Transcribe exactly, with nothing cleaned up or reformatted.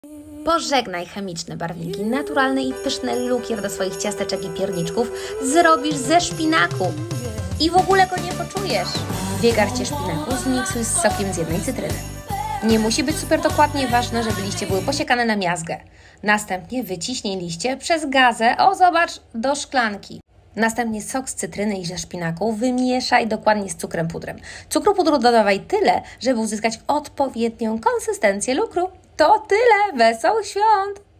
Pożegnaj chemiczne barwniki, naturalny i pyszny lukier do swoich ciasteczek i pierniczków zrobisz ze szpinaku. I w ogóle go nie poczujesz. Dwie garście szpinaku zmiksuj z sokiem z jednej cytryny. Nie musi być super dokładnie, ważne, żeby liście były posiekane na miazgę. Następnie wyciśnij liście przez gazę, o zobacz, do szklanki. Następnie sok z cytryny i ze szpinaku wymieszaj dokładnie z cukrem pudrem. Cukru pudru dodawaj tyle, żeby uzyskać odpowiednią konsystencję lukru. To tyle, wesołych świąt!